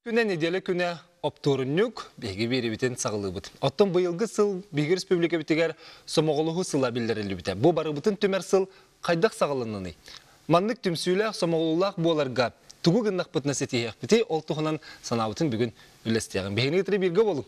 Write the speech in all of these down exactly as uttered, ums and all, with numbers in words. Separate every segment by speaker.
Speaker 1: Күнә неделе күнә оптуруннук беги бери битен сагылыбыт. Оттон быйылгы сыл Биги Республика битегер сомоголугу сыла билдирилди бите. Бу бары бутын төмөр сыл кайдак сагылынны. Маннык түмсүләк сомоголулак боларга тугу гыннак бутна сетиях бите ол тугунан санабытын бүгүн үлестеген. Бегини тире бирге болу.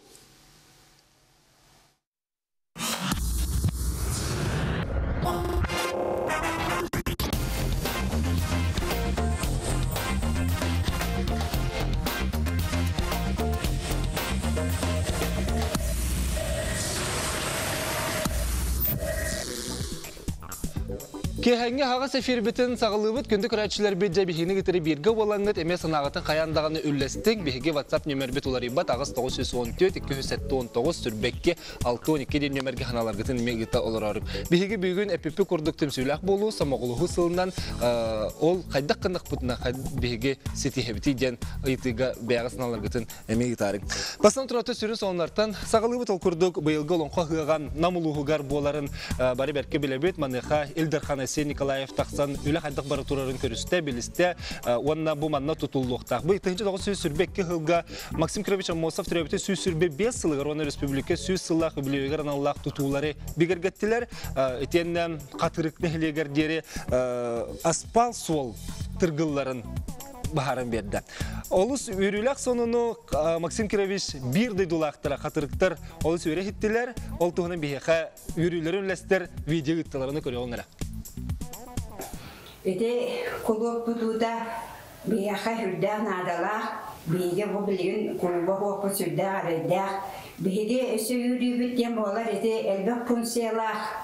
Speaker 1: Кехенге хага сефир битен сагылыбыт күндү көрәчләр бит җәбихини гитери бирге болаңгыт эме санагатын каяндагыны үлләстек биге WhatsApp номер бит улар ибат агыс тогуз йөз он төрт ике йөз он тогуз сүрбекке алты он ике ден номерге ханалар гытын мегита олар. Биге бүгүн эпп курдук төмсүләк болу самоголугу сылынан ол кайдак кындык бутна биге сити хебити ден ыйтыга бягысналар гытын мегитарик. Басан тураты сүрүн соннартан сагылыбыт ол курдук быйылгы лонко хыган намулугугар боларын бары берке билебет маныха Илдархан Николаев тақсан үлі қайдық бары тұрарын көрісті, білісті, онына бұл манна тұтулуқтақ. Бұл итігінші тоғы сөз сүрбекке ғылға Максим Кирович Амосов түрәбіті сөз сүрбе бес сылығыр, оны республика сөз сылақ, үбілеуігер аналлақ тұтулары бігергеттілер. Етен қатырықны хелегердері аспал сол тұрғыларын бахарын берді. Олыс өрілік сонуну Максим Кирович бірдей дулақтыра қатырықтар олыс өре хеттілер, ол тұғының бейеқа өрілерін ләстер видео үттілеріні көре олныра.
Speaker 2: Эти клуб туда бияха хүрдән адала биге бу билген клубы бу сүрдә арыда биге өсө юри биттен болар эти элбек пунселах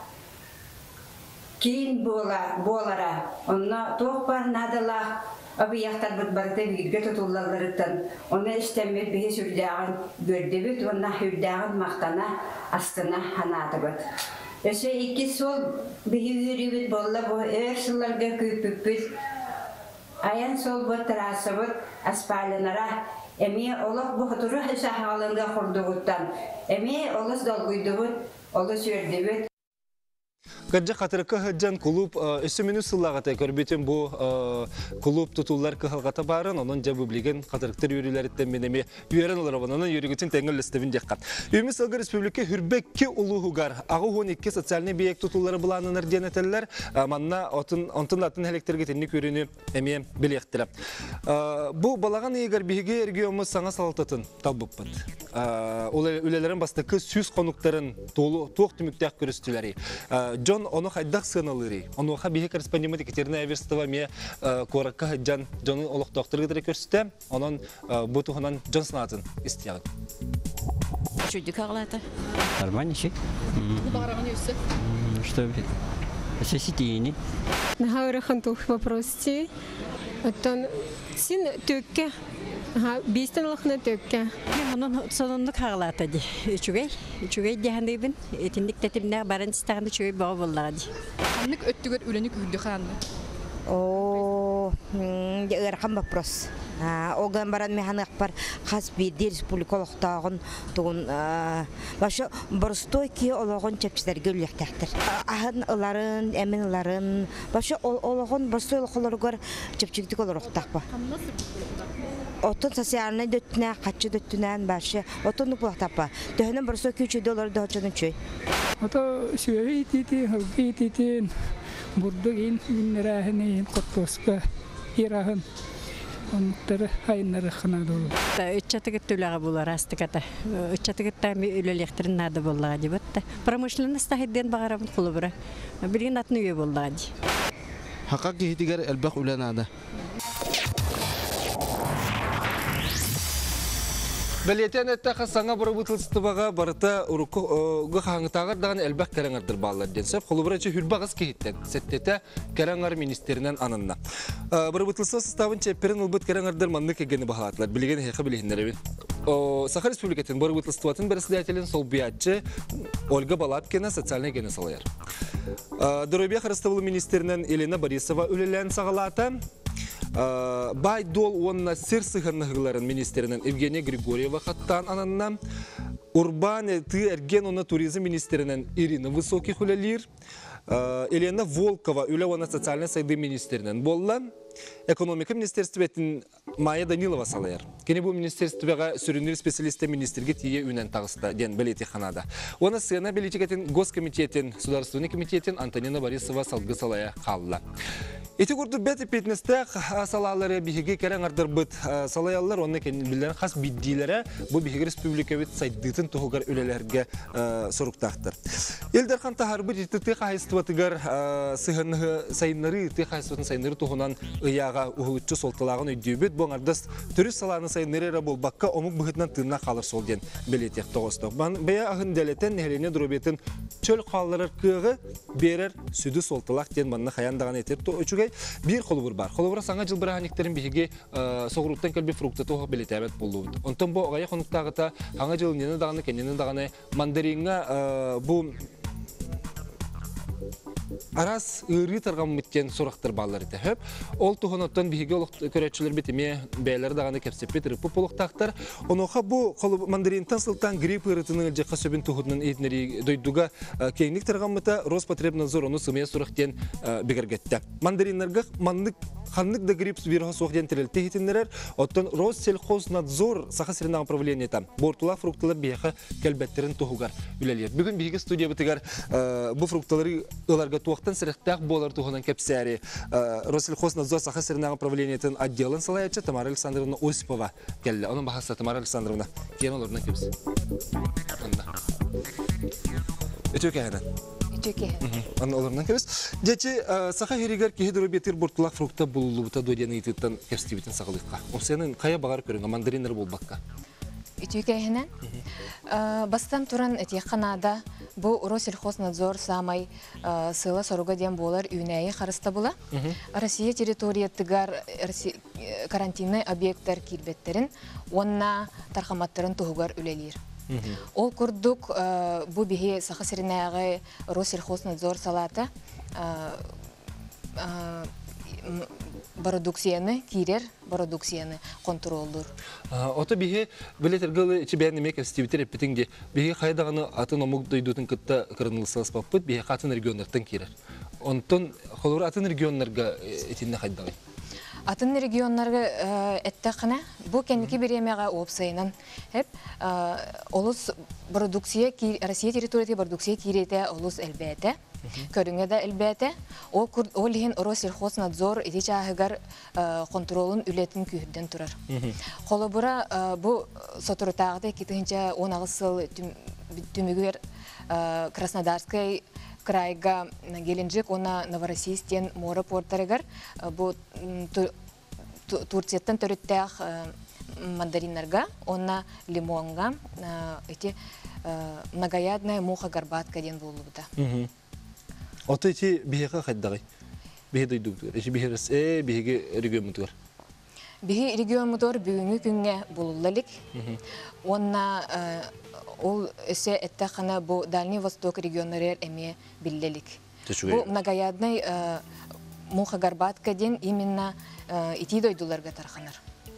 Speaker 2: кин бола болара онна топар надала абияктар бит барда биге тотуллардан онна истемет биге сүрдәгән görдебит онна хүрдәгән мактана астына ханатыбыт. Эше iki sol bihiürübüt bolla bu erşillerge küpüpüt. Ayan sol bu trasıbıt aspalanara emi olaq bu huturu sahalında kurduğuttan. Emi olas dolguydubut, olas yördübüt.
Speaker 1: Гаджа қатырыққа ғаджан клуб үсі мену сыллағата көрбетін бұл клуб тұтулар қығылғата барын, оның жабы білген қатырықтар үйрілеріттен менеме үйерін олар оның үйрігітін тәңіл істебін деққан. Үйімі сылғы республика хүрбекке ұлығығар, ағы он екі социальный бейек тұтулары бұланынар денетелер, манна онтын атын әлектерге тенік үйріні әме білектірі. Бұл балаған егер бейге ергеуіміз саңа салататын талбыппын. Ол өлелерін бастықы сүз қонуқтарын тоқ түміктәк көрістілері. Джон оны хайдақ сыналыры. Оны оға бейі корреспондент Екатерина Аверстова ме коракка хаджан Джонның олықтақтыры гідері көрсті. Оның бұл тұғынан Джон сынатын істияғы.
Speaker 3: Чудик ағылады.
Speaker 4: Нормально, шек.
Speaker 3: Бағараған өсі?
Speaker 4: Что, сосетейни.
Speaker 5: Наға өріған тұқ вопрости. Оттан сен төкке бестен лахна төкке.
Speaker 3: Onun sonunda kağıladı. Üçügey, üçügey diğerindeyim. Etinlik tetimler barın istağında üçügey bağı bulladı.
Speaker 6: Anlık öttügür ülenik üldü kanlı.
Speaker 7: O, erkan вопрос. Oğlan baran mehanak par khas bir республикалықтағын туğun başı borstoy ki olağın çepçiler gölüktəxtir. Ahın ıların, emin ıların, başı olağın borstoyluqları gör çepçiklik olur oxtaqpa. Otun sosialne dötüne, kaçı dötünen başı, otun nuplaqtapa. Döhünün borstoy üç dolar dağıçının çöy.
Speaker 8: Ata süreyi titi, halkı titin, burada in inlerahine kottoska irahın. Onları hayırları kınadı olur.
Speaker 3: Üççatıgıt tülağı bular astıkata. Üççatıgıtta ülelektirin nadı bullağı diye. Pramışlığınız tahidden bağırabın kulubura. Bilgin atını üye bullağı diye.
Speaker 9: Hakak gihitigar elbaq üle nadı.
Speaker 1: Belediyen ettaqı sana bir butılsıtıbağa barıta uruku hangtağır dağın elbaq kerengirdir bağlar densep. Kuluburaçı hürbağız kehitten. Settete kerengar ministerinden anınna. Bir butılsı sıstavın çeperin ılbıt kerengirdir manlık egeni bağatlar. Bilgen heyqı bilihinler. Sakha Respublikatın bir butılsıtıvatın beresidetelin sol biyatçı Olga Balapkina sotsialne egeni salayar. Dorobiya Xarıstavılı ministerinden Elena Borisova ölelen sağalata. Bay dol onunla sır sıhhanlıqların ministerinden Evgeniya Grigorieva xattan ananna. Urban tı ergen ona turizm ministerinden Irina Vysokih ulelir. Елена Волкова үлі социальный сайды министрінен болла. Экономика министерстветін Майя Данилова салайыр. Кені бұл министерствеға сүрінер специалисті министрге тие үнен тағысты ден білеті қанада. Оны сыйына білетекетін Госкомитетін, Сударственный комитетін Антонина Борисова салғы салая қалла. Эти көрді бәті петнестәк салалары бігеге кәрен ардыр бұд салаялар, оны кәнін білдерін қас биддейлері бұл бігеге республикавет сайдытын тұғығар өлелерге сұрықтақтыр. Елдерхан тахар бұд етті қайыстыватығар сығынығы сайынлары, етті қайыстыватын сайынлары тұғынан ұяға ұғылытшы солтылағын өйдеубет, бұл ардыс түріс саланы сайынлары бол баққа омық бұғытынан тыңна қалыр сол ден білетек тоғыстық. Бәя ағын дәлеттен нәхелене дұрубетін чөл қалылар кығы берер сүді солтылақ ден банына қаяндаған етеп өчугай bir холубур бар. Холубура саңа жыл бираханиктерин биһиги согуруттан келби фрукта тоғы билетебет болду. Онтон бу огая хонуктагыта аңа жыл нені даганы кенени даганы мандаринга бу арас ыры тарган мыттен сурактар баллар ите хөп. Ол тухоноттон биһиги олук көрөчүлөр битиме бээлер даганы кепсепет рыпы полуктактар. Оноха бу мандаринтан сылтан грипп ырытынын же касөбүн тухунун этнери дойдуга кеңник тарган мыта Роспотребнадзор ону сымыя сурактен бигергетте. Мандариннарга маннык ханнык да грипп вирус сохден терелте хитиннерер. Оттон Россельхознадзор сахасырына управление там. Бортула фрукталар биһига келбеттерин тухугар үлелер. Бүгүн биһиги студия битигер бу фрукталары ыларга туактан сырыктак болар тухунан кепсәри. Россельхознадзор сахасырына управлениетин отделын салаячы Тамара Александровна Осипова келди. Анын бахасы Тамара Александровна кен олорна кепс. Өтөкәһәдән. Аны оларынан кебес. Дечи саха херигер кихидро бетир бортулак фрукта булулубута додяны ититтен кепстибитин сагылыкка. Осенин кая багар көрүнгө мандаринер болбакка.
Speaker 6: Итүкәһенә. Бастан туран эти Канада бу Россельхознадзор самай сыла соруга ден болар үнәйе харыста була. Россия территориятыгар карантинный объекттер кирбеттерин онна тархаматтарын тугар үлелер. Ол курдук бу биһи сахасырынагы Россельхознадзор салата продукцияны кирер, продукцияны контролдур.
Speaker 1: Ото биһи билетергеле ичбән мек стивитер репетинге биһи хайдаганы атын омук дойдутун кытта кырынылсас паппыт биһи хатын регионнардан кирер. Онтон холор атын регионнарга этинне хайдагы.
Speaker 6: Атын регионнарга эттәкне бу кенники беремега опсайнан хеп олус продукция ки Россия территориясында продукция кирете олус элбәте көрүнгө да элбәте ол ол лин Россельхознадзор итичагыгар контролун үлетин күйдөн турар. Колобура бу сотуртагы китинче он агысыл түмүгөр Краснодарской крайга Геленджик, она Новороссийск, море портерегар, бу Турцияттан төрөттәк мандариннарга, она лимонга, эти многоядная муха горбатка ден булубута.
Speaker 1: Ото эти биһига хайдагы. Биһи дойдук. Эти биһирес э биһиге регион мутур.
Speaker 6: Биһи регион мутур бүгүнгү күнгө булуллалык. Онна ол эсе эттахана бу Дальний Восток регионнары эме биллелик. Бу многоядный муха горбатка ден именно ити дойдуларга тарханар.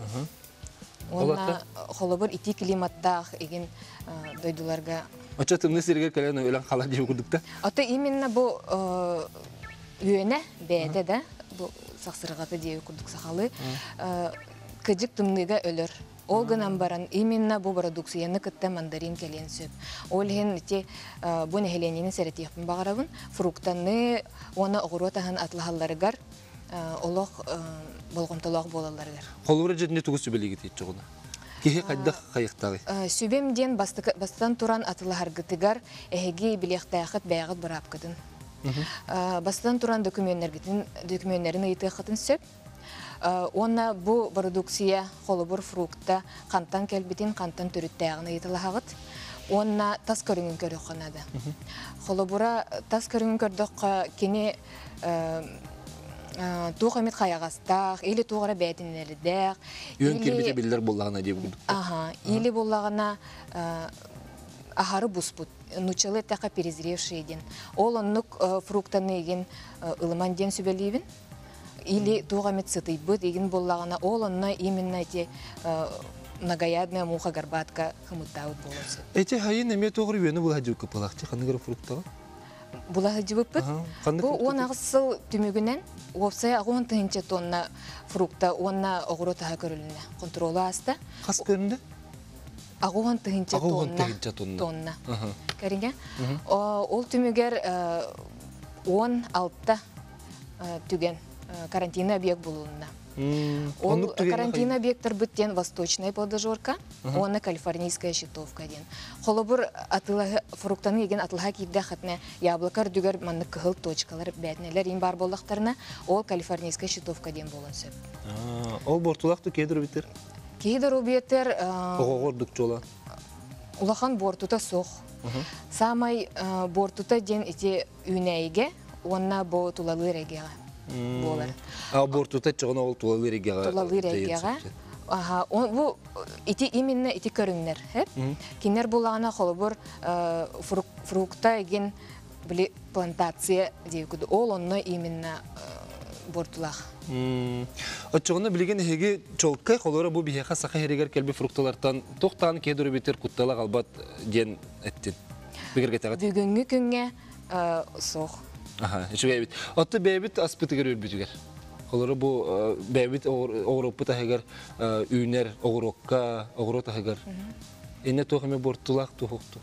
Speaker 6: Онна холобур ити климаттах еген дойдуларга.
Speaker 1: Ачатым несерге каланы өлөн кала деп курдукта.
Speaker 6: Ата именно бу үйөнө бээде да бу саксыргаты деп курдук сахалы кыжык тымныга өлөр. Ол гынан баран именно бу продукцияны кытта мандарин келен сөп. Ол хен ити бу нехеленинин серетиһин багарабын фруктаны оны огуротаһын атлахалларыгар олох болгонтолох болаларыгар.
Speaker 1: Холура жетне тугус сүбелиги тейт жогуна. Кихи кайда кайыктагы.
Speaker 6: Сүбемден бастан туран атлахаргытыгар эһеги билехтаахыт бәягыт барапкытын. Бастан туран документтергитин документттерин ыйтыхытын сөп. Онна бу продукция холобур фрукта кантан келбитин кантан төрүттәгыны ыйтылахагыт. Онна тас көрүнгөн көрөханада. Холобура тас көрүнгөн көрдөк кини туğamit xayağastaq, ili tuğara bəyətinlərdə.
Speaker 1: Yön kirmite biller bollağına deyib bulduk.
Speaker 6: Aha, ili bollağına aharı busput, nuçalı taqa перезревший ден. Ол оннук фруктаны еген ылыман ден сүбелейбін. Или туğamit сытыйбыт еген боллағына ол онна именно те многоядная муха горбатка хымыттауыт болысы.
Speaker 1: Эти хайын эме тоғыр үйені бұл хаджу кыпылақты қанығыр фруктаға?
Speaker 6: булаһы жибыппыт. Бу он агысыл түмүгүнен опсай агон тынча тонна фрукта онна огуро таha көрүлүнө контролу аста.
Speaker 1: Кас көрүндө?
Speaker 6: Агон тынча тонна. Тонна. Кәринге? Ол түмүгер он алты түген карантин объект болуына. Ол карантин объекттар бүттен восточная подожорка, оны калифорнийская щитовка ден. Холобур атылы фруктаны еген атылға кейді қатына яблокар дүгер манны кығыл точкалар бәтінелер ен бар болдақтарына, ол калифорнийская щитовка ден болын сөп.
Speaker 1: Ол бортулақты кейдір өбетер?
Speaker 6: Кейдір өбетер...
Speaker 1: Оғордық жола?
Speaker 6: Улахан бортута соқ. Самай бортута ден ете үйнәйге, онна бо тулалы регеға. Болар.
Speaker 1: А бортута чоғына ол тулалы регеға?
Speaker 6: Тулалы регеға. Бұл ити именно ити көріңнер. Кенер болағына қолыбыр фрукта еген плантация дейкуді. Ол онны именно бортулақ.
Speaker 1: Отчоғына білген еге чолқай қолары бұл бейеқа сақа херегер кәлбі фрукталардан тоқтағын кейдір өбетер құттала қалбат ден әттен.
Speaker 6: Бүгінгі күнге соқ.
Speaker 1: Аха, еще бәйбит. Отты бәйбит аспытыгер өрбітігер. Қолары бұл бәйбит оғырықпы тағығар, үйнер, оғырыққа, оғырық тағығар. Әне тоқыме бортулақ тоқықты?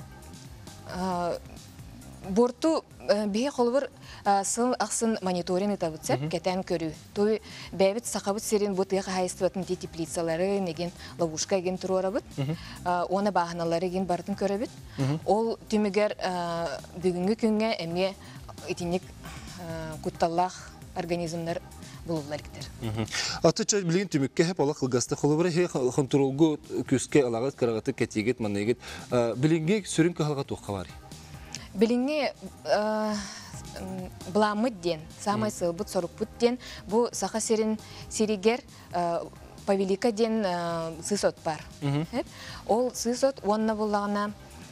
Speaker 6: Борту бейе қолыбыр сыл ақсын мониторинг табытсап, кәтән көрі. Той бәйбит сақабыт серін бұтыға хайыстыватын де теплицалары, неген ловушка еген тұру арабыт. Оны бағыналары еген бартын көрі біт. Ол түмігер бүгінгі күнге әме итинник кутталлах организмдар булулар китер.
Speaker 1: Аты чай билген түмүккө хеп ала кылгасты холобра хе контролгу күскө алагат карагаты кетигет манегет билинге сүрүн калга тукка бар.
Speaker 6: Билинге бламыт ден, самай сылбыт соруппут ден, бу саха серин сиригер павелика ден сысот бар. Ол сысот онна булагына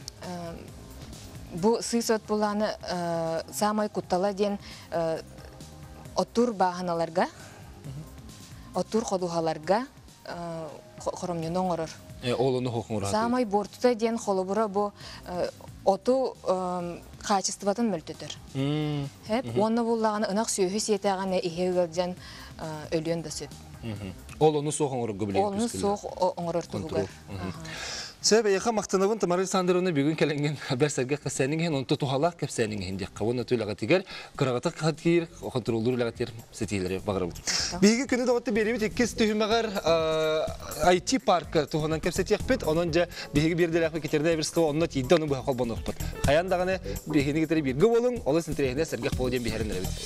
Speaker 6: Бу сысот буланы самай куттала ден отур бағаналарға, отур қодуғаларға қоромнен оңырыр.
Speaker 1: Олыны хоқыңыр.
Speaker 6: Самай бортута ден қолыбыра бұ оту қачыстыватын мүлтетір. Оны бұлағаны ұнақ сүйі сетеғаны ихегілден өлген да сөп.
Speaker 1: Олыны соқ оңырыр көбілеген
Speaker 6: Олыны соқ оңырыр тұғығар.
Speaker 1: Себе яха мактанабын Тамара Александровна бүгін келенген бәрсәргә кәсәнинген онты тухалак кәсәнинген ди. Кавына туйлага тигәр, кырагата хатир, контроллер лагатир сетиләре багырып. Биге көне дәватты беребит иккес төһмәгәр ай ти парк туһанан кәсәтиях бит, онан жа биге берделәк кетердә берскә онны тидә аны бу халбаны бит. Хаяндаганы бигене гетер бирге болың, олы сентрегенә сәргә полден бихәренә бит.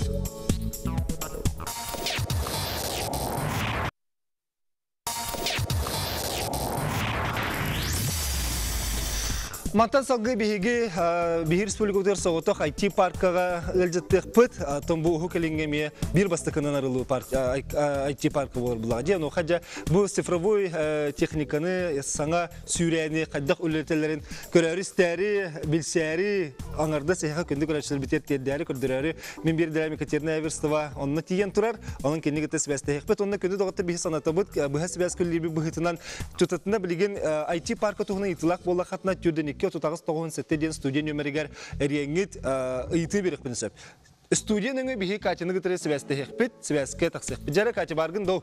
Speaker 1: Мантан салгы беге Бихир Республикадыр соғытық ай ти паркаға өлжеттік пыт, том бұл үкілінгеме бір бастықынан арылу ай ти паркы болар бұлады. Но қаджа бұл цифровой техниканы саңа сүйрәні, қаддақ өлетелерін көрәрістәрі, білсәрі, аңарда сәйқа күнді көрәшілер бітер теддәрі көрдірәрі. Мен бір дәрәмі Катерина Эверстова, онына тиен тұрар, оның кенігіті сібәсті еқпет. Онына күнді доғытты бейі санаты бұд, бұға сібәс күллебі бұғытынан тұтатына білген ай ти паркы тұғына итылақ болла қатына түрден екі отыз тоғыз сәттеден студия нөмірігер әреңгет ұйты берік білісіп. Студияның бейі Катяны ғытыры сібәсті еқпет, сібәске тақсық. Біджәрі Катя барғын доу.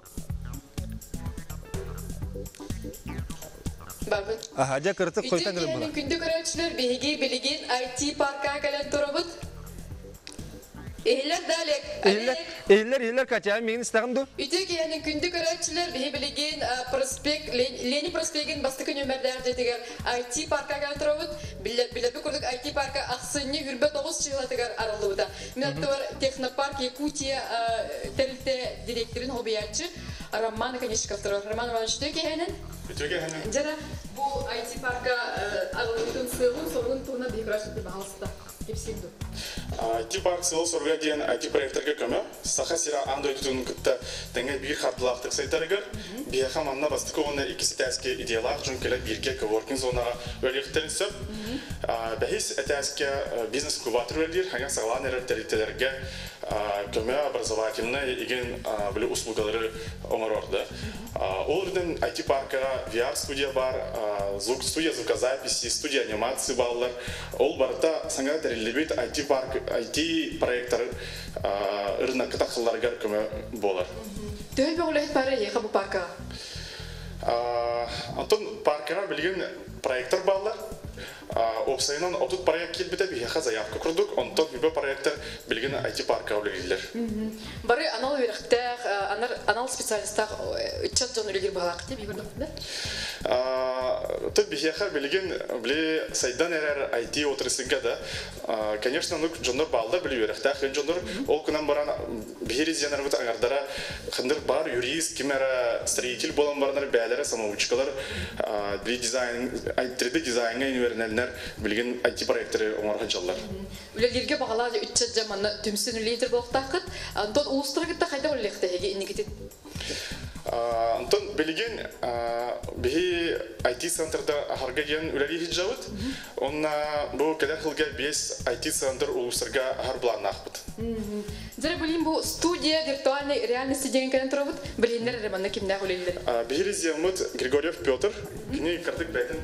Speaker 10: Бабын.
Speaker 1: Аха, жа кіртік қойтан ғырым бұла.
Speaker 10: Күнді көрәтшілер бейге білеген ай ти паркқа кәлін тұрабыд. Ehiller dalek.
Speaker 1: Ehiller, ehiller, ehiller Katya, meğin istağım du?
Speaker 10: Ütü ki yani kündü görevçiler bihi bilgin prospekt, Leni prospektin bastıkı nömerler dediler. I T parka geltiriyorduk. Bile bile bir kurduk I T parka aksini hürbet oğuz çıgılatıgar aralığı da. Minattor Технопарк Якутия telte direktörün hobiyatçı. Roman Kanishkov'tur. Roman Ivanoviç diyor ki hemen.
Speaker 11: Ütü ki hemen.
Speaker 10: Cana bu I T parka aralığın sığın sorunun tuğuna bir hıraşlıklı bağlısı. Hepsiydi.
Speaker 11: I T park sığıl soruya diyen I T proyektörge kömü. Sağa sira Android tuğunun kıtta denge bir hartılaqtık saytarıgır. Bir yakam anna bastık oğunlar ikisi təski idealaq çünküler birge coworking zonlara ölüyüklerin söp. Bahis təski biznes kubatır öldür. Hangi sağlan erer teritelerge көмө образовательный иген биле услугалары оңорорда. Ол жерден ай ти паркка ви ар студия бар, звук студия, звукозаписи, студия анимации баллар. Ол барда саңа дәрелебет ай ти парк, ай ти проекттар рынок кытакыларга көмө болар.
Speaker 10: Төл бөгөлөт бары яка бу паркка.
Speaker 11: Антон паркка билген проекттар баллар. Опсайнан отут проект келбете бияха заявка курдук, онтон бибе проекттар билген ай ти паркка үлелер.
Speaker 10: Бары анал верхтер, анал специалисттар үчөт жон үлелер багак деп бирдикте.
Speaker 11: А то бияха билген биле сайдан эрер ай ти отраслыга да, конечно, ну жонор балда биле верхтер, жонор ол кунан баран биризенер бут аңардара кындыр бар юрист, кимера строитель болан барнар бәләре самоучкалар, биле дизайн, три дэ дизайнга инвернелнер билген ай ти проекттары оңорга жаллар.
Speaker 10: Үлелерге багалар үчөт жаманы түмсүн үлелер болуктакыт. Антон улустургытта кайда үлелектеге индикет.
Speaker 11: Антон билген би ай ти центрда ахарга ген үлели хиджавыт. Онна бу келер хылга бес ай ти центр улустурга ахар планнахбыт.
Speaker 10: Зәре билин бу студия виртуальной реальности деген кенен турабыт. Билиннер реманна кимдә үлелер.
Speaker 11: Бириземут Григорьев Петр, кини картык бәйтен.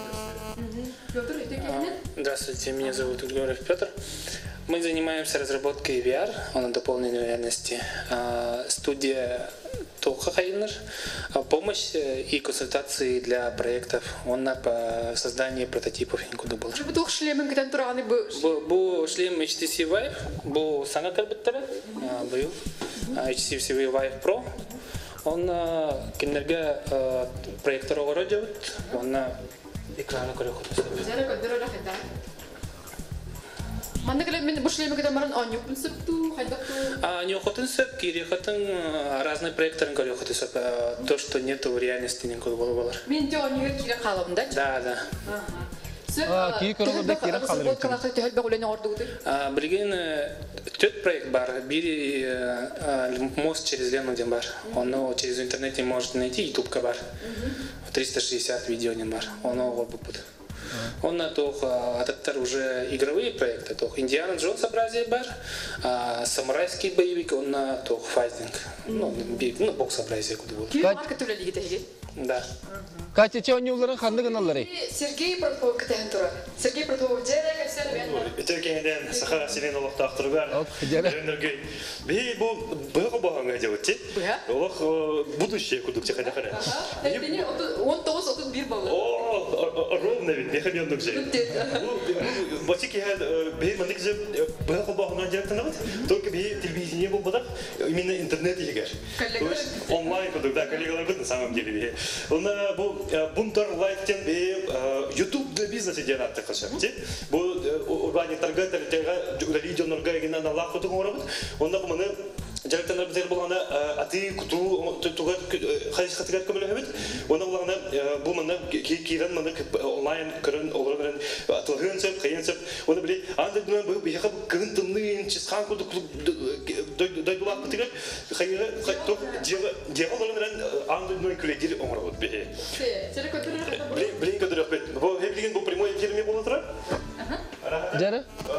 Speaker 12: Здравствуйте, меня зовут Григорьев Петр. Мы занимаемся разработкой ви ар, он дополненной реальности. Студия Тоха Хайнер, помощь и консультации для проектов, он на создание прототипов инкуда был.
Speaker 10: Что бы шлемом кенен тураны бу?
Speaker 12: Бу шлем эйч ти си Vive, бу саңа карбыттары, был эйч ти си Vive Pro. Он кенерге проектор огородит, он экраны көрөкөтөсө.
Speaker 10: Зәре көдөрөлө хәдә. Манда келе мен бу шлеме кете маран аню принципту, хайдакту.
Speaker 12: А не охотынсып, кири хатын разные проекторы көрөкөтөсө. То, что нету в реальности никакой болар.
Speaker 10: Мен де аню кире калам да?
Speaker 12: Да, да.
Speaker 1: А, ки көрөгөдө кире калыр.
Speaker 10: Бу калакты төл бөгөлөнө ордугу.
Speaker 12: А, билген тот проект бар, бири мост через Лену ден бар. Он через интернете может найти, ютубка бар. триста шестьдесят видео не бар. Он его будет. Он на то, это уже игровые проекты, то Индиана Джонс образие бар, а самурайский боевик, он на то файтинг, ну, ну бокс образие куда будет.
Speaker 10: Марка туля лигите.
Speaker 12: Да.
Speaker 1: Катя, че они уларан ханды каналлары?
Speaker 10: Сергей Протопов кетен тура. Сергей Протопов жерек эсер бен.
Speaker 13: Этеркенден Сахара Сирен олоқтақ тұрған. Жерендерге. Би бұл бұғы бағанға жауытты. Олық будущее күдікте қайда-қайда.
Speaker 10: Бені он тоғыз отыз бир балы.
Speaker 13: О, ровно ведь, механ yoндық же. Бачи кехан, би мандық же бұғы бағанға жарықтан ағыд. Только би телевидение бұл бұдақ, именно интернет егер. Онлайн күдік, да, коллегалар бұд на самом деле би. Онда бұл Бунтар лайфтен бе YouTube да бизнес идея атты қашапты. Бұл урбани торгатор тега видеонорга гена на лаху тугорабыт. Онда бұл маны жарықтанар бітер болғанда аты күту туғар қайсы қатыгар көмілі Онда болғанда бұл маны кейрен маны онлайн көрін олар көрін атылғын сөп, қайын сөп. Онда біле анда дүнен бұл бияқа бұл кігін тымнын чесқан күлді дойдулақ бітігер қайығы тоқ деға оларын анда дүнен күледер оңырабыт бе. Блин, который опять. Вы видели, был прямой эфир мне было утро?
Speaker 1: Джера?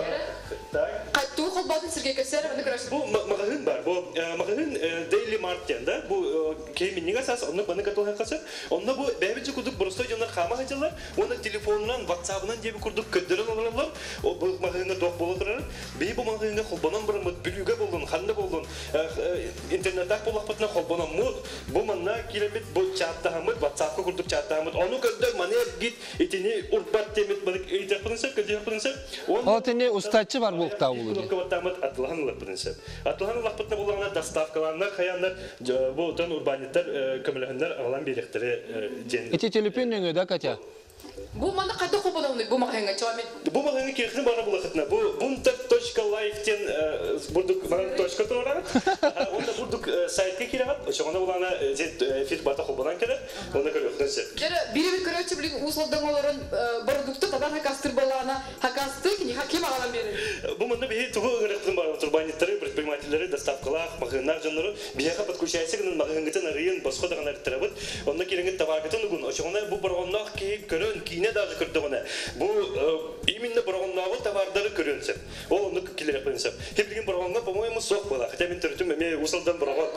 Speaker 10: Кайту холбатын Сергей Кассеров, аны көрәсіз.
Speaker 13: Бұл мағағын бар, бұл мағағын Daily Mart'тен да, бұл кейменнеге сас, оны баны қатуға қасыр. Онда бұл бәбінчі күрдік бұрыстой жонар қама қайтылар, оны телефонынан, ватсабынан дебі күрдік көддерін оларылар, бұл мағағында тоқ болы тұрар. Бей бұл мағағында қолбанан бұрын бүліге болдың, қанды болдың, интернеттақ болақ бұтына қолбанан мұд, бұл манна келемет бұл чаттағамыд, ватсапқа күрдік чаттағамыд, оны көддік манер гит, етіне ұрпат темет бадық ейтек бұдынсып, көддек бұдынсып.
Speaker 1: Ол тәне ұстатчы бар болықта олы.
Speaker 13: Атылған лақ принцип. Атылған лақ бітіне болғанда доставкаландар, қаяндар, бұлтан урбаниттар, көмілігіндер ағылан беректері жен.
Speaker 1: Эти телепен өңі да, Катя?
Speaker 10: Бұл манда қайда қопадауны, бұл мақайынға чуамет?
Speaker 13: Бұл мақайынға керекні бара бұл ұқытына. Бұл бұнтар точка лайфтен бұрдық маған точка тоғырағын. Онда бұрдық сайтқа кереғат. Шоғында болғана эфир бата қопадан керек. Онда көріқтін сеп.
Speaker 10: Жәрі, бері-бір көрәтші білген ұсылдан оларын бұрдықты тадан хакастыр болағына хакастыр кені кем ағалан берін?
Speaker 13: Бұл мында бейі тұғы ғырықтың бары. Турбаниттары, предпринимательдері доставкалах, магазиннар жанры, бияха подключайся гынан магазингытын арыйын басқа даган арттырабыт. Онда киреңге табагытын угун. Очоңна бу боргоннак кийип көрөн, кийне даже көрдөгөнө. Бу именно боргоннагы товардары көрөнсөп. Ол онда килер кылынсап. Хебилген боргонга, по-моему, сок була. Хотя мен төрөтүм эме усалдан боргон.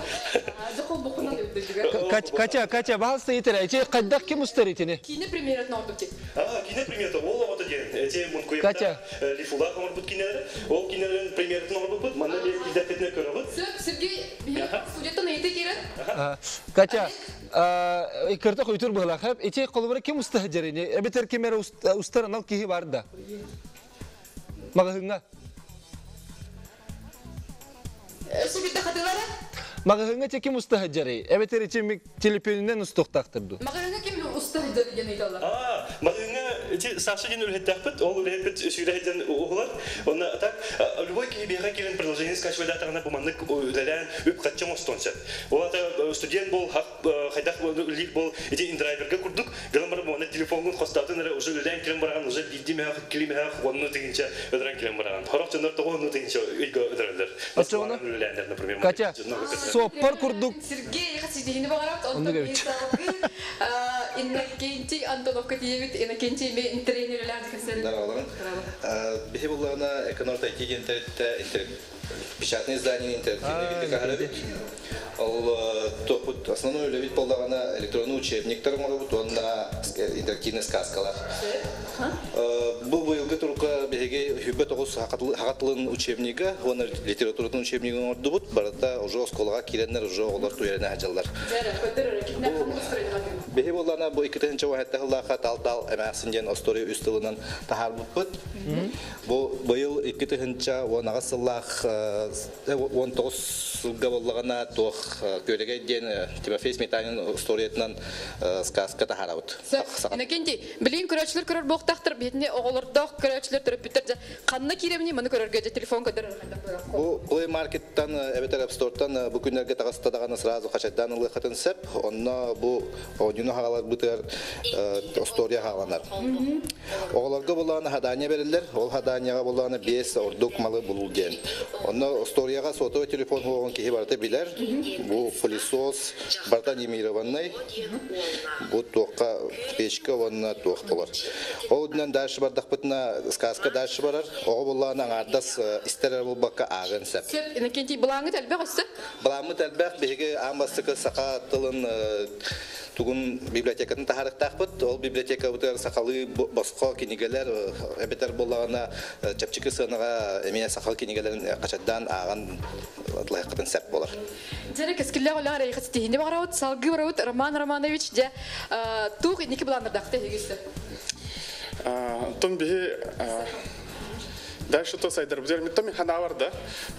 Speaker 1: Катя, Катя, баалсы итер. Эти кайдак ким устаритине?
Speaker 10: Кине примерет на отуки.
Speaker 13: А, кине примерет. Ол вот один. Эти мункуя.
Speaker 1: Катя,
Speaker 13: лифула камар бут кинелер. Ол кинелерин примерет на бут. Мана ле кидепетне көрөбүт.
Speaker 10: Сергей, студияттан эйте керет.
Speaker 1: Катя, икерте койтур булахап. Эти колбара ким устахжарине? Эбетер кемер устаранал кихи барда. Магазинга.
Speaker 10: Субитте хатылары?
Speaker 1: Магазинга ким устахжари? Эбетер ичим телефонунан устуктактырды.
Speaker 10: Магазинга ким устахжари деген айталар?
Speaker 13: А, магазинга эти сашидин үлһеттәппет, ол үлһеппет сүйләһидән угылар. Онда так любой кибега кирен предложение скачивать атарына буманнык үдәлән үп катчым остонса. Ол ата студент бол, хайдак лик бол, эти индрайверга курдук. Гәлмәр бу телефонын хостатын уже үлдән кирен барган, уже бидиме хак килиме хак онны тигенчә өдрән кирен барган. Харакчындар да онны тигенчә өйгә өдрәләр.
Speaker 1: Ачуна?
Speaker 13: Например.
Speaker 1: Катя, соппар курдук.
Speaker 10: Сергей, я хочу дигене багарат, он там есть алгы. Иннекенти Антоновка диевит, иннекенти ме тренерлер дикәсәр.
Speaker 14: Дараларын. Бихи булларына экономика итеген интернетте интернет печатные издания интерактивные виды каһарабит. Ол топут основной левит полдагана электронный учебниктер могут он на интерактивные сказкалар. Бу быелгы турка беге хүббе тогуз хакатлын учебниги, он литературатын учебнигин ордубут, барата уже школага киреннер уже олар туярына хаҗаллар. Беге болларына бу икенче вакытта хыллаха тал-тал эмәсинден история үстелинен тахарбут. Бу быел икенче онага сыллах он тогуз гаваллагана тох көрегей ден Тимофей Сметанин историятынан сказка тахарабыт.
Speaker 10: Иннекенти, билин көрөчлөр көрөр боктактыр, бетине оголордок көрөчлөр төрөп битерде. Канны киремни муну көрөргө же телефон көтөрөр.
Speaker 14: Бу Play Market-тан, Эбетер App Store-тан бу күннәргә тагыстадаганы сразу хачадан улы хатын сеп, онна бу одино хагалар бутер история хагалар. Оголорга булган хадания берилер, ол хаданияга булган беш ордук малы булген. Онна историяга сотовый телефон болгон кихи барты билер. Бу пылесос барта немированный. Бу тоққа печка онна тоқ болар. Оуднан дальше бардак бутна сказка дальше барар. Ого булган ардас истерер булбакка агын сеп.
Speaker 10: Сеп иннекенти булаңы тәлбәк өстө?
Speaker 14: Буламы тәлбәк беге амбастыкы сака тылын тугун библиотекатын тахарыктакпыт. Ол библиотека бутер сакалы боско кинигелер эбетер булгана чапчыкы сынага эмне сакал кинигелерин качадан аган лайкытын сеп болар.
Speaker 10: Жана кескиллер олар райхат тиһинде барат, салгы барат Роман Романович же туг ники буландырдакты хегисе.
Speaker 11: А, том би дальше то сайдар бузер ми томи ханавар да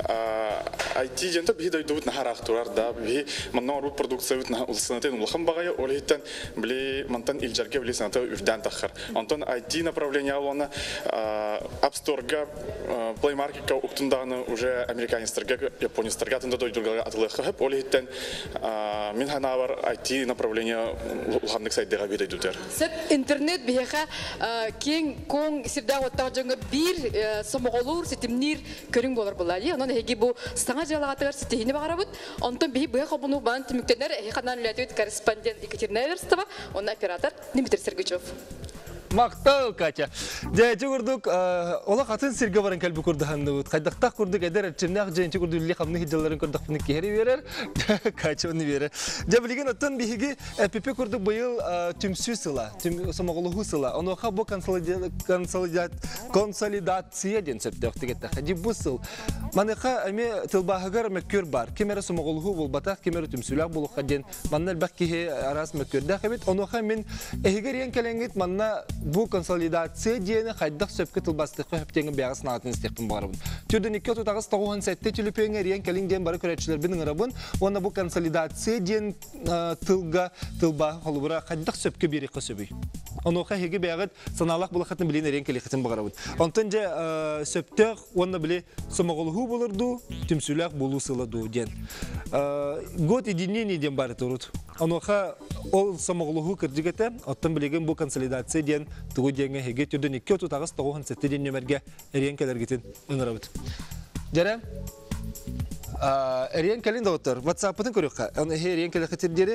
Speaker 11: ай ти жента би дойдут на характер да би маннор продукция вит на улсанатен улхан багая олитен бли мантан илжарге бли саната үфдан тахар антон ай ти направление алона App Store га Play Market ка уктунданы уже американецтерге японецтерге тында дойдурга атылык хеп олитен мин ханавар ай ти направление улхандык сайдага би дойдутер.
Speaker 10: Сеп интернет биха кең кон сирда оттажыңга бир Моголур сетимнир көрүң болар булар. Анан эги бу саңа жалагатыр сетине багарабыт. Онтон би бу хабуну бан түмүктенер э канан үлөтөт корреспондент Екатерина Верстова, он оператор Дмитрий Сергеевич.
Speaker 1: Мактал Катя. Жайчы курдук, ола хатын сирге баран калбы курдаханды бут. Кайдактак курдук эдер чемнак жайчы курду ле хамны хиджаларын курдак фны кери берер. Катя уны берер. Жаблиген оттан биһиги эпп курдук быйыл түмсү сыла, түм самоголугу сыла. Оноха бу консолидат консолидация ден септек тегетте. Хади бу сыл. Маныха эме тылбагар меккөр бар. Кемере самоголугу бул батак, кемере түмсүлак бул хаден. Маннал бакки арас меккөрдә хабит. Оноха мен эхигерен келенгит манна bu konsolidasiya diyene qaydak söpke tılbastıqı höptengin beyaz naatını istekpin bağırabın. Türdün iki otuz toğun sette tülüpöğün eriyen kelin diyen barı köretçiler binin arabın. Ona bu konsolidasiya diyen tılga, tılba, holubura qaydak söpke bir iki söbüy. Onu oğa hegi beyağıt sanalaq bulaqatını bilin eriyen keliketin bağırabın. Ontunca söptök, onda bile somağılığı bulurdu, tümsülak bulu sıladı diyen. God edinliğini diyen barı turut. Onu oğa ol somağılığı kırcıgete, ottan bilegen bu konsolidasiya diyen tuğu diyenge hege türdün iki otuz toğun sette diyen nömerge eriyen keler gitin ınırabıt. Jere, Эриен калин доктор, WhatsApp-ын көрөккө. Аны эриен калин хатирдери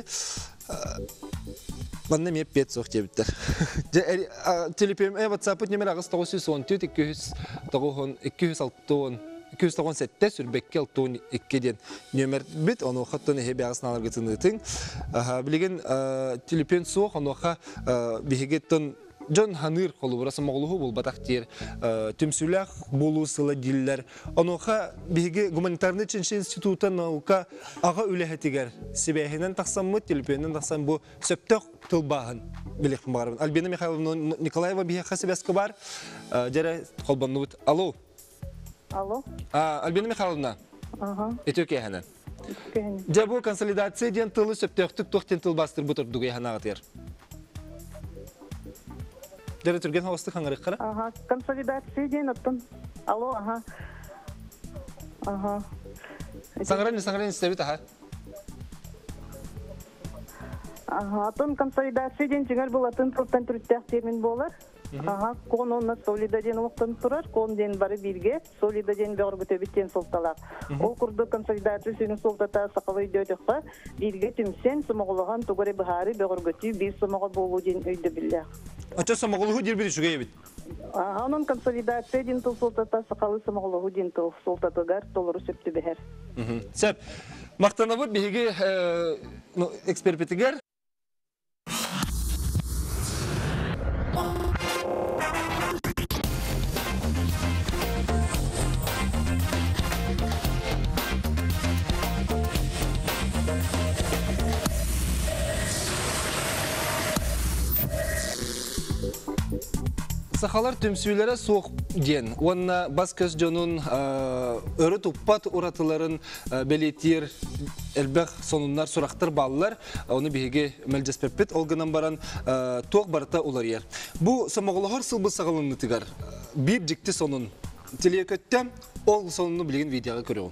Speaker 1: Манна меп пет сох тебиттер. Телефон э WhatsApp номер агыс тогуз жүз он төрт эки жүз тогуз эки жүз алты эки жүз тогуз сетте сүрбекке алтын эки ден номер бит, оны хаттан эһе бягысналар гытыныйтын. Билеген телефон сох, оныха бигеттен Жон Ханыр қолы бұрасы моғлығы бұл батақтер, түмсіләқ болу сылы диллер. Оныға бігі гуманитарны чыншы институты наука аға үләхетігер. Себәйінен тақсан мұт, телепенінен тақсан бұл сөптіқ тұлбағын біліқін бағарбын. Альбина Михайловна Николаева бігі қасы бәскі бар. Жәрі қолбанны бұд. Алло.
Speaker 15: Алло.
Speaker 1: Альбина Михайловна.
Speaker 15: Ага.
Speaker 1: Эті өке әхінен. Жә бұл консолидация ден тылы сөптіқтік тоқтен тұлбастыр бұтыр дүгі әхінағатыр. Дәрі түрген хауысты қаңырық қара?
Speaker 15: Ага, консолидация дейін ұттын. Алло, ага. Ага.
Speaker 1: Саңырын, саңырын істебет, аға?
Speaker 15: Ага, атын консолидация дейін жеңер бұл атын тұрттан түрттәқ термин болар. Ага, кон онна солида дейін ұлықтан тұрар, кон дейін бары бірге, солида дейін бәғір бүтөбіттен солталақ. Ол күрді консолидация сүйінің солтата сақалы өйдеуді бірге түмсен, сымағылыған тұғыры бұхары бәғір бүті бір сымағы болу дейін өйді білі.
Speaker 1: Ача сымағылығы дер бірі шүге ебет?
Speaker 15: Onun konsolidasiya din tol soltata saqalı sımaqlığı din tol soltatıgar toluru söptü beher.
Speaker 1: Səp, maqtanabı bihigi eksperpetigar? Сахалар түмсүйлері соқ ден. Онна бас көз жонун өрі тұппат ұратыларын белетер, әлбәқ сонунлар сұрақтыр балылар. Оны бейге мәлжеспеппет олғынан баран тоқ барыта олар ер. Бұ самоғылығыр сылбы сағылынны тігар. Bir жікті сонун. Телеекөттен ол сонуны білген видеоға көріуін.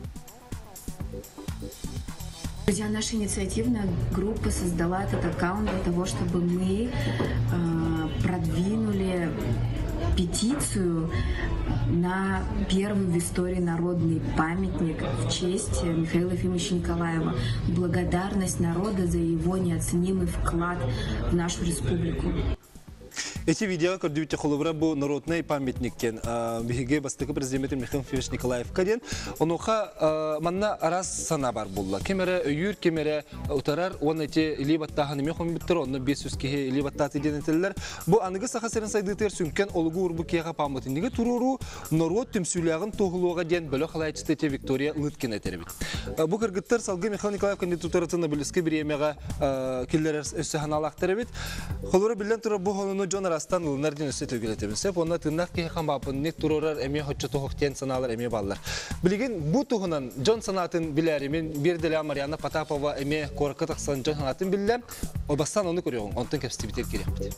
Speaker 16: Друзья, наша инициативная группа создала этот аккаунт для того, чтобы мы э, продвинули петицию на первый в истории народный памятник в честь Михаила Ефимовича Николаева. Благодарность народа за его неоценимый вклад в нашу республику.
Speaker 1: Эти видео, которые холобра был народный памятник, беге бастыгы президент Михаил Ефимович Николаев каден, онуха манна раз санабар булла. Кемере өйүр, кемере утарар, он эти либаттаханы мехом биттер, он бесюские либаттаты денетеллер. Бу аныгы сахасерин сайдытер сүнкен олугу урбу кега памятниги туруру народ түмсүлягын тогулуга ден бөлө халайчтете Виктория Лыткина тербит. Бу кыргыттар салгы Михаил Николаев кандидатурасына билиске бир эмега киллер өссөханалак тербит. Холора билен тура бу холуну Джон Растан улнардин өсөтө келетебиз. Онда тыннак ке хамапын не турорар эме хоччо тохтен саналар эме баллар. Билген бу тугунан Джон санатын билеримен Берделя Марьяна Потапова эме коркатаксан Джон санатын биллем. Обастан оны көрөң. Онтон кепстибитер керекпит.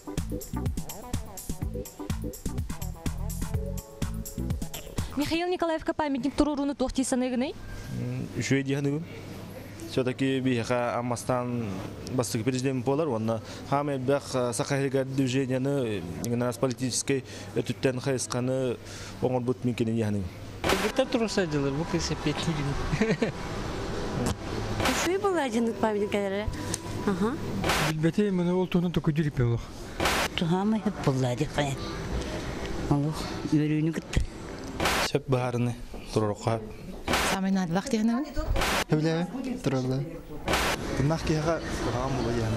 Speaker 17: Михаил Николаевка памятник туруруну тохти саныгыны?
Speaker 13: Үшөй дияныгым. Все-таки биха Амастан бастык президент болар, он хамел бях сахаригар движение на нас политической этуттен хайсканы он будет микин яны.
Speaker 4: Это труса делает, бук из пятники.
Speaker 18: Ты был один памятник, ага.
Speaker 8: Бетей мы на волтону только дерипело.
Speaker 18: Тухама я поллади хай. Алло, верю гт.
Speaker 9: Сөп баарны турука.
Speaker 6: Самый над вахтяны.
Speaker 9: Хевле турурда. Тыннак кега гам булаяны.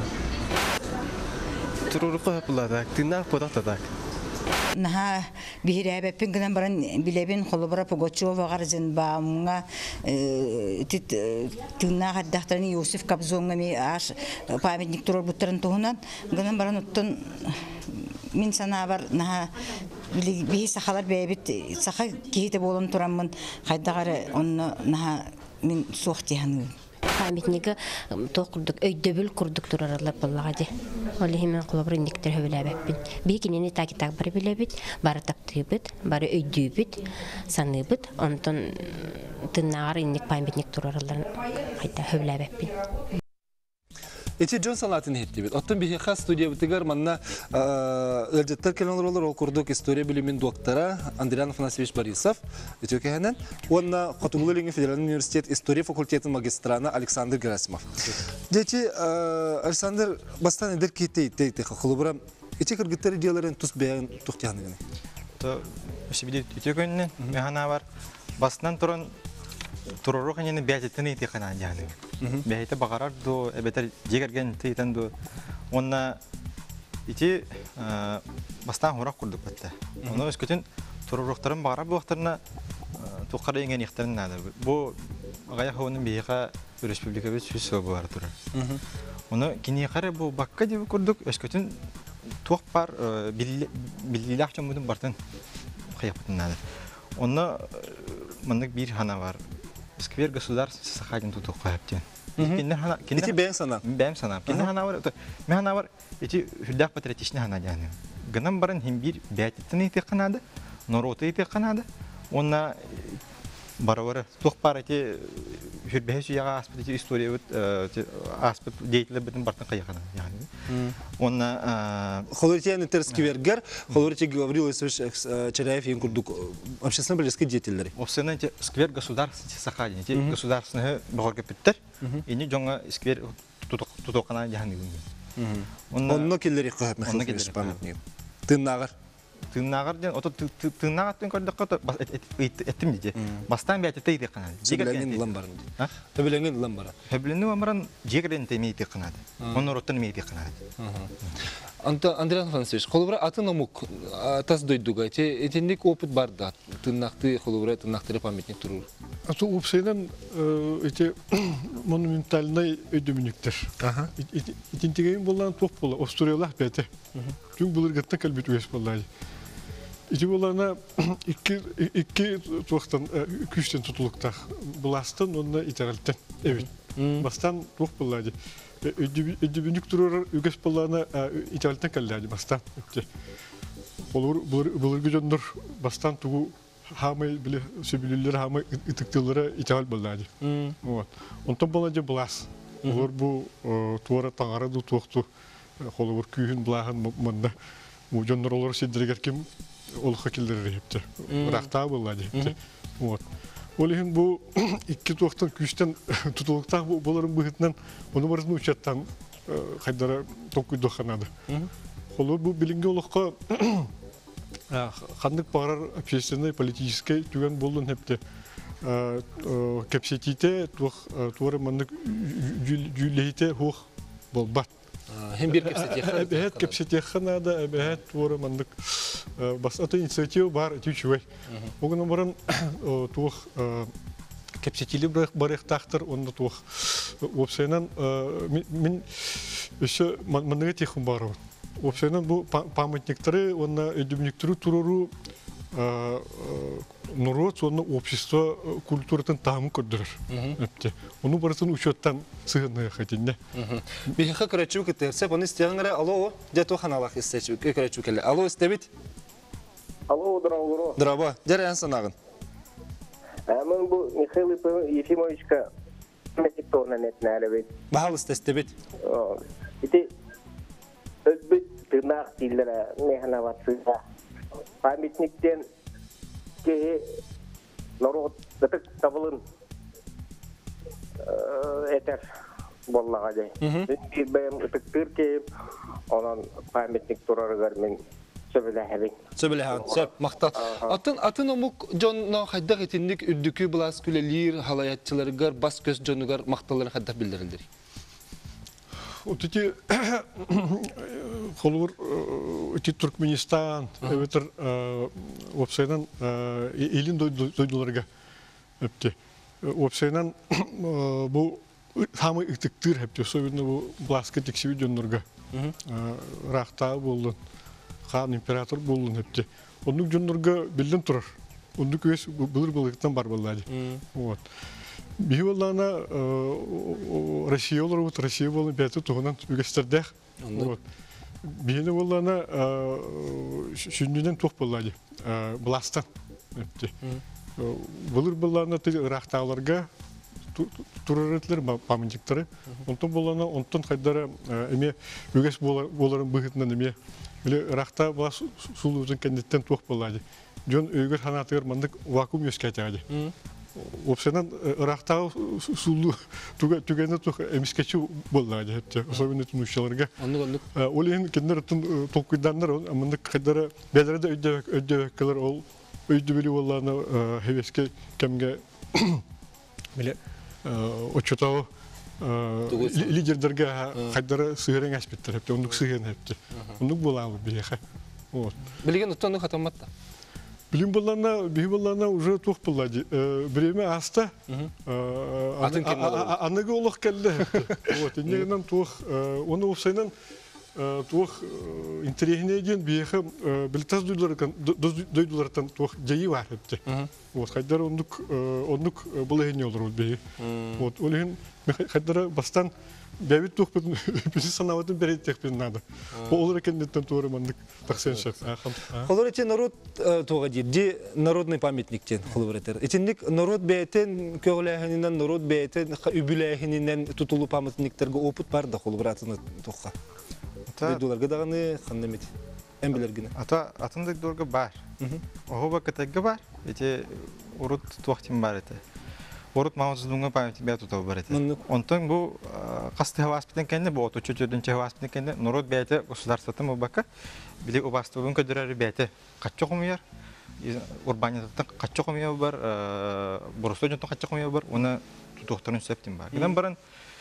Speaker 9: Турука булада, тыннак потатак.
Speaker 7: Наха бихирәбе пингнан баран билебин холобра Пугачева гарзен баамга тит тынна хаддахтани Йосиф Кобзонгами аш памятник турор буттарын тугунан гынан баран уттан мин санабар наха бихи сахалар бебит саха кихите болон тураммын хайдагары онно наха мин суохтихан
Speaker 19: памятниги тоқурдук өйдөбүл курдук турарлар боллагади. Оле химен кулабыр индиктер хөбүләбеппин. Бикинени таки-так бары билебит, бары таптыбыт, бары өйдөбүт, саныбыт, онтон тыннагар индик памятник турарлар хайта хөбүләбеппин.
Speaker 1: Эти Джон Салатын хетти бит. Оттон бихиха студия битигар манна ылжаттар келенлер олар ол курдук история билимин доктора Андриан Афанасьевич Борисов. Өтөкенен онна Катугулы федеральный университет история факультетының магистрана Александр Герасимов. Дети Александр бастан эдер кетти дейти хулубра. Эти кыргыттар идеяларын тус бәян тухтяны.
Speaker 9: То шибиде өтөкенен механа бар. Бастан туран турору ханене бәҗеттен ите хана яны. Бәйте багарар до эбетер җигәргән титен до. Онна ите бастан хорак курдык бетте. Оны өскөтен турорухтарын багарар бу вакытларына тукар дигән ихтарын нада. Бу гая хонын бейга республика бит сүз бар турар. Оны кине кары бу бакка дип курдык өскөтен тук бар биллилах чөмүдүн бартын кыяпытын нада. Оны мындык бир хана бар. Сквер государств Сахалин тут уходит. Кине хана, кине бәм сана. Бәм сана. Кине хана бар. Мен хана бар. Эти хүлдәк патриотичный хана яны. Гынан барын һәм бир бәйтетне ите канады, нороты ите канады. Онна баравары тук бар эти хүлбәһе яга аспект история бит аспект деятеле битен бартын кыягана яны. Онна
Speaker 1: Холуртияны терскивергер, Холурти говорил Черяев и Курдук, общественно-политические деятели.
Speaker 9: Общественно сквер государств Сахалин, эти государственные багорга питтер, и не джонга сквер тутокана яны.
Speaker 1: Он нокиллери кахап механизм памятник. Ты нагар.
Speaker 9: Ты нагар ден, ото ты нагар тен курдук ото этим диде. Бастан бәйте тейде канады.
Speaker 1: Жегерген ламбарын. А? Төбелеген ламбара.
Speaker 9: Төбелене ламбаран жегерен темейте канады. Оны роттан мейте канады.
Speaker 1: Анта Андриан Афанасьевич, холбра атын амук тас дойдуга. Те этендик опыт бар да. Тыннакты холбра тыннактыры памятник турur.
Speaker 20: Ату опсайдан эти монументальный өйдөмүнүктөр. Ага. Итинтеген болған тоқ бола, осториялах бәте. Жүң булыр гатта калбет үес боллай. Ити болана икки икки тоқтан күштен тутулуктах буластан онна итаралтан. Evet. Бастан тоқ боллай. Өйдөмүнүк турар үгес болана итаралтан каллай бастан. Болур булыр гүжөндөр бастан тугу хамы биле сөбүлүлөр хамы итыктылары итал боллай. Вот. Онтон боланжа булас. Олар бу туара таңары ду тоқту холовор күйін бұлағын мұнда жондар олар седіргер кем ол хакелдері репті. Рақта болады репті. Ол ең бұл икки тоқтан күйістен тұтылықтақ боларын бұғытынан оны барысын ұшаттан қайдара тоқ күйді қанады. Олар бұл білінге олыққа қандық бағарар общественный, политический түген болын хепті. Кепсетите туары мандык жүлейте хух болбат.
Speaker 1: Hem bir kepsetiye.
Speaker 20: Evet kepsetiye xanada, evet tuarı mandыk bas ata inisiyativ var tüçüvey. O gün baran tuğ kepsetili barık tahtır onda tuğ opsiyonan min şu mandığı tehum var. Opsiyonan bu pamятниктары onda ödümlüktürü tururu народ, он общество, культуратын тамы көрдірір. Оны барысын учеттан сығынығы қайтынне.
Speaker 1: Бейхі көрәтші көтерсеп, оны істеғыңыры, алло, дәті оқаналақ істейші көрәтші келі. Алло, істебет?
Speaker 21: Алло, драба.
Speaker 1: Драба, дәрі ән санағын.
Speaker 21: Әмін бұл Михаил Ефимовичка мәтік торнан әтін әлі бейт.
Speaker 1: Бағал істе істебет?
Speaker 21: Ити, өзбет тырнақ дейілдері механа батсыға. Памятниктен кеге народ дытык табылын этер боллага жай. Бир бәм ытыктыр кеп, онан памятник турарыгар мен сөбеләһәбин.
Speaker 1: Сөбеләһәбин, сөп, мактат. Атын атын омук жонно хайдак этинник үддүкү булас күлелир, халаятчыларыгар, бас көз жонугар макталарын хайдак билдирилдир.
Speaker 20: Вот эти холвор, эти Туркменистан, это опсайдан илин дойдуларга, эпте. Опсайдан бу хамы иктектир эпте, особенно бу бласка тексиви жоннорга. Рахта болдун, хан император болдун эпте. Онук жоннорга билден турар. Онук өс былыр былыктан бар боллады. Вот. Биволана Россия олар вот Россия болы бәті туғынан үгестердәк. Бейні болана шүндінен туқ болады. Бластан. Бұлыр болана рақтағыларға турарытлар памятниктары. Онтон болана онтон хайдара эме үгес боларын быгытынан эме биле рахта бала сулуузун кендеттен туох боллади. Жон өйгөр ханатыгар мандык вакуум ёскатади. Опсенан рахта сулу туганы тух эмискечу боллади хетте. Особенно тунушчаларга. Олен кендер тун толкуйдандар мандык хайдара белерде өйдөк өйдөккалар ол өйдө били болланы хевеске кемге биле очотау лидердерге хайдара сыгырын аспеттер хепте ондук сыгырын хепте ондук болабы бияха вот
Speaker 1: билген уттанды хатаматта
Speaker 20: билим боллана би боллана уже тух боллади время аста аныгы олох келди вот инегенен тух оны опсайнан тух интерегине ден бияха билтаз дойдулардан тух жайы бар хепте вот хайдар ондук ондук булегине олор бии вот олеген хайдара бастан бәбит тух бизи санаватын беретек бин надо олар кендеттен тууры мандык таксен шеф
Speaker 1: холор эти народ тога ди народный памятниктен холоретер этинник народ бейтен көгләһеннән народ бейтен үбүләһеннән тутулу памятниктерге опыт бар да холбратыны тухка Бедуларга даганы ханнамет. Эмбелергене.
Speaker 9: Ата атындык дорга бар. Ого катагга бар. Эти урут туактим бар эте. Урут маусудунга память бя тутау бар эте. Онтон бу касты хаваспитен кенде бу ото чөчөдөн чаваспитен кенде народ бәйте государството мобака били обастыбын көдөрөр бәйте. Каччокумуяр. Урбанитаттан каччокумуяр бар. Боросожонтон каччокумуяр бар. Уны тутуктарын септим бар. Генен барын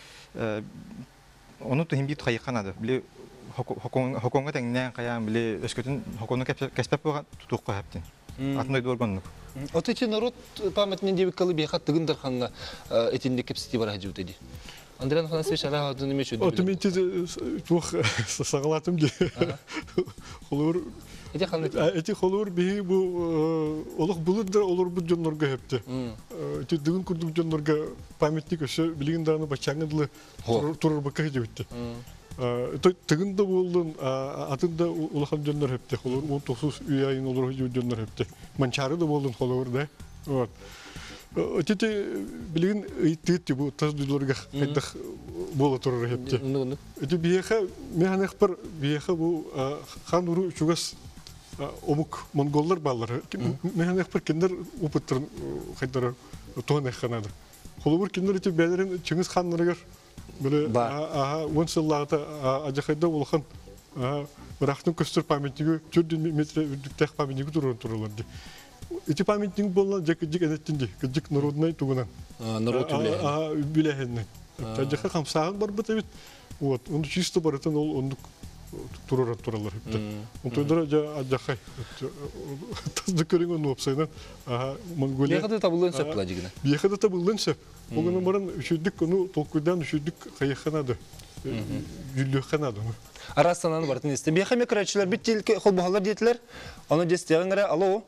Speaker 9: onu tuhim bit hayıkanады. Bile hokonga tengnen kayan bile öskütün hokonu kespep boğan tutukka heptin. Atınday dorgonluk.
Speaker 1: Ото эти народ памятнен дебек калы бияхат тыгындар ханга этинде кепсити бар хажу dedi. Андриан Фанасович ара адын эмеш өдү.
Speaker 20: Ото мен тез тух сагалатым ди. Холор
Speaker 1: эти ханны
Speaker 20: эти холор би бу олук булур олор бу жоннорго хепти. Эти дыгын курдук жоннорго памятник өсө билген даны бачаңыдлы турur бакка жебитти. Тыгында болдун атында улахан жоннор хепти. Холор он тогуз үй айын олор жоннор хепти. Манчары да болдун холор да. Вот. Эти билген ыйтты бу таздыларга кайдах боло турur хепти. Эти бияха механек бар бияха бу хан уру чугас омук монголлар баллары. Механек бар кендер опыттырын кайдара тоон эханады. Холобур кендер эти бәлерин Чыңгыз ханнарыгар Böyle aha on yıllarda acayip olkan bıraktım köstür pamyatniği çördün metre ürdükte pamyatniği durur dururlardı. İti pamyatniği bolla jakıcık edettindi. Kıcık narodnay tuğunan.
Speaker 1: Народ
Speaker 20: bilehin. Aha bilehin. Acayip kamsağın var bu tabii. Вот, он чисто баратан ол ондук турар туралар хепте. Он тойдара жа ажакай. Тазды көрүнгөн опсайдан ага Монголия.
Speaker 1: Бияхада табылган сеп ладигина.
Speaker 20: Бияхада табылган сеп. Огону баран үшүдүк ону толкуйдан үшүдүк кайханады. Жүллө ханады.
Speaker 1: Арастанан бартын эсте. Бияха мекрачылар биттил холбухалар детилер. Аны дестегенре алло.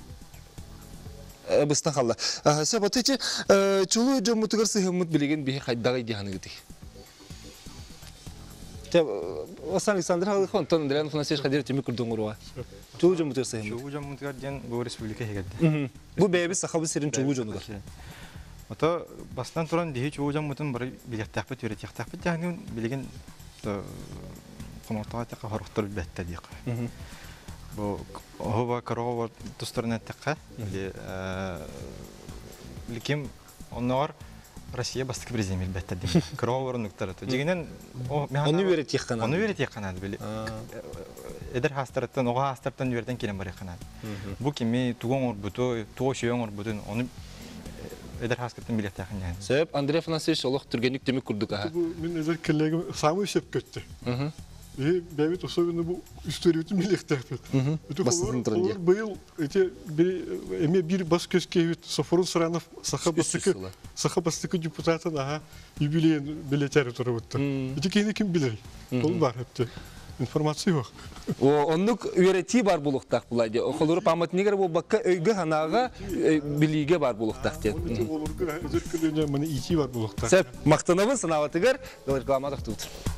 Speaker 1: Быстан халла. Сеп атычы чулу жомутугар сыгымыт билеген бии кайдагы диханы гыты. Осан Александр Халыхон, Антон Андриан Фанасович Хадир Тимир Курдунгурова. Чулу жомутугар сыгымыт.
Speaker 9: Чулу жомутугар ден бу республика хегелди.
Speaker 1: Бу бейби сахабы сирин чулу жомутугар.
Speaker 9: Ото бастан туран дихи чулу жомутун бары билеттахпыт үйретехтахпыт дегенин билеген комортага така хорохтор бетте дейик. Бу хова корова тустарына така ликим оннор Россия бастык президент бетте дейик. Корова орнуктары. Дегенен
Speaker 1: Аны үйретехкана.
Speaker 9: Аны үйретехкана били. Эдер хастараттан, ога хастараттан үйреттен келен бар экана. Бу кими тугон орбуту, туго шөйөн орбутун, аны эдер хаскаттан билеттехин yani.
Speaker 1: Себеп Андрей Фанасович олох түргенlik демек курдук аха.
Speaker 20: Бу мен эзер келлегим самый шеп көттү. И бәбит особенно бу историяты билектехпет.
Speaker 1: Басын туран.
Speaker 20: Быйыл эти эме бир бас көскебит Сафурун Саранов Сахабастыкы Сахабастыкы депутатын аха юбилейн билетер турубутты. Эти кийин ким билер? Ол бар хепти. Информация yok.
Speaker 1: O onluk üyereti var buluqtaq bulaydı. Oxulur pamətnigar bu bakka öygü hanağa bilige var buluqtaq diye.
Speaker 20: Olur ki özür dilerim, bana iki var buluqtaq.
Speaker 1: Sep maqtanabın sınavatıgar, reklamadıq tutur.